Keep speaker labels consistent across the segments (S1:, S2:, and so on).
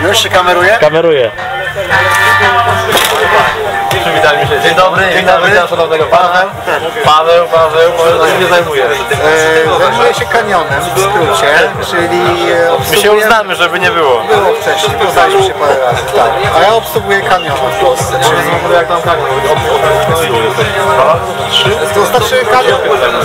S1: Już się kameruje?
S2: Kameruje.
S3: Przywitajmy się. Dzień dobry, witam szanownego pana. Paweł, może się nie zajmuje.
S1: Zajmuję się kanionem w skrócie, czyli
S3: My się uznamy, żeby nie było.
S1: Było wcześniej, poznaliśmy się parę razy, tak. A ja obsługuję kanion w Polsce, czyli
S3: Jak tam kanion?
S1: to znaczy kanion.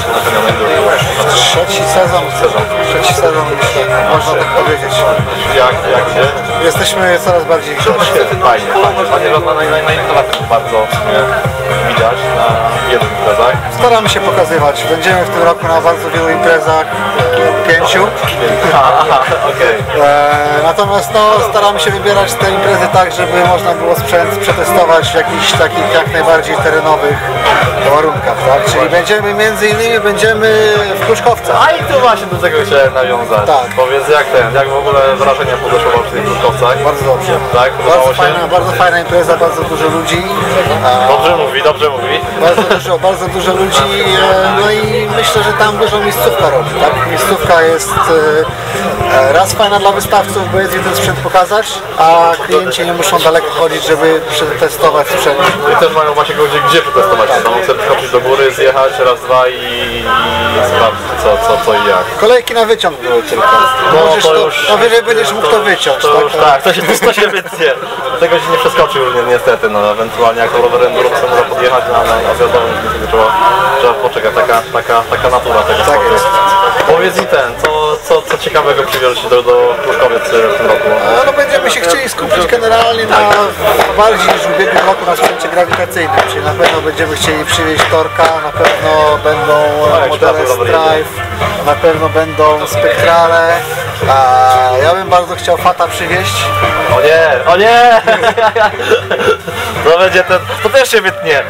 S1: Trzeci sezon, myślę, można tak powiedzieć.
S3: Jak się?
S1: Jesteśmy coraz bardziej widoczni.
S3: Fajnie. Panie Rosna na instalacjach bardzo widać na wielu imprezach.
S1: Staramy się pokazywać. Będziemy w tym roku na bardzo wielu imprezach, 5.
S3: Okej.
S1: Natomiast no, staramy się wybierać te imprezy tak, żeby można było sprzęt przetestować w jakichś takich jak najbardziej terenowych warunkach, tak? Czyli między innymi będziemy w Pruszkowcach.
S3: A i tu właśnie do tego chciałem nawiązać.
S1: Tak.
S3: Powiedz jak w ogóle wrażenia podeszło przy tych Pruszkowcach?
S1: Bardzo dobrze.
S3: Tak, podobało się?
S1: Bardzo fajna impreza, bardzo dużo ludzi.
S3: Dobrze mówi.
S1: Bardzo dużo ludzi, no i myślę, że tam dużo miejscówka robi, tak? Miejscówka jest raz fajna dla wystawców, bo jest jeden sprzęt pokazać, a klienci nie muszą daleko chodzić, żeby przetestować sprzęt.
S3: I też mają właśnie gdzie przetestować. Mogą sobie skoczyć do góry, zjechać raz, dwa i sprawdzić co i jak.
S1: Kolejki na wyciąg były tylko. Możesz to wyżej będziesz mógł to wyciąć.
S3: To już tak, to się wytnie. Tego się nie przeskoczy już niestety, no ewentualnie jak to rower enduro to może podjechać na zjazdowym, trzeba poczekać, taka natura tego sportu.
S1: jest.
S3: Powiedz mi co ciekawego przywiozłeś do Pruszkowiec w tym roku?
S1: No będziemy się chcieli skupić generalnie na bardziej niż w ubiegłym roku na sprzęcie grawitacyjnym, czyli na pewno będziemy chcieli przywieźć torka, na pewno będą modele Strive, na pewno będą spektrale. Ja bym bardzo chciał Fata przywieźć.
S3: O nie! To będzie to też się wytnie.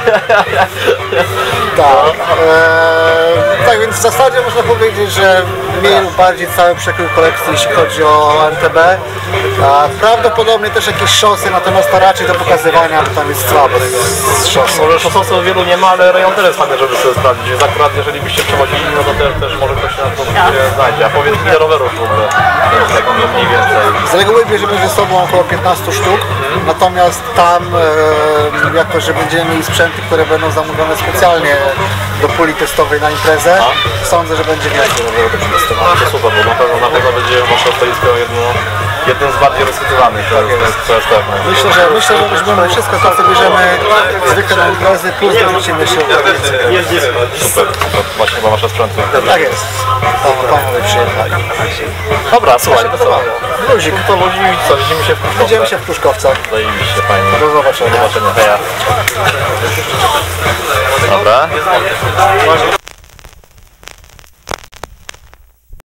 S1: Tak. Tak więc w zasadzie można powiedzieć, że mniej lub bardziej cały przekrój kolekcji, jeśli chodzi o MTB. Prawdopodobnie też jakieś szosy, natomiast to raczej do pokazywania, bo tam jest słabo z szosą.
S3: Może szosowców wielu nie ma, ale rejon też jest fajny, żeby sobie sprawdzić. Więc akurat jeżeli byście przewozili, no to też może ktoś się na to znajdzie. A powiedz ile rowerów w ogóle, tak mniej więcej.
S1: Z reguły bierzemy ze sobą około 15 sztuk, natomiast tam, jako że będziemy mieli sprzęty, które będą zamówione specjalnie do puli testowej na imprezę, sądzę, że będzie więcej rowerów do przetestowania.
S3: To super, bo na pewno będzie wasze stoisko jednym z bardziej rozchwytywanych, to jest pewne.
S1: Myślę, że weźmiemy wszystko to, co bierzemy zwykle na imprezy, plus dorzucimy się
S3: Super, to właśnie chyba wasze sprzęty.
S1: Tak jest. Panowie przyjechali.
S3: Dobra, słuchaj, to co?
S1: Luzik.
S3: To ludzi, co, widzimy się w Pruszkowcach.
S1: Widzimy się w Pruszkowcach.
S3: Zajebiście, fajnie.
S1: Do zobaczenia.
S3: Heja. Dobra.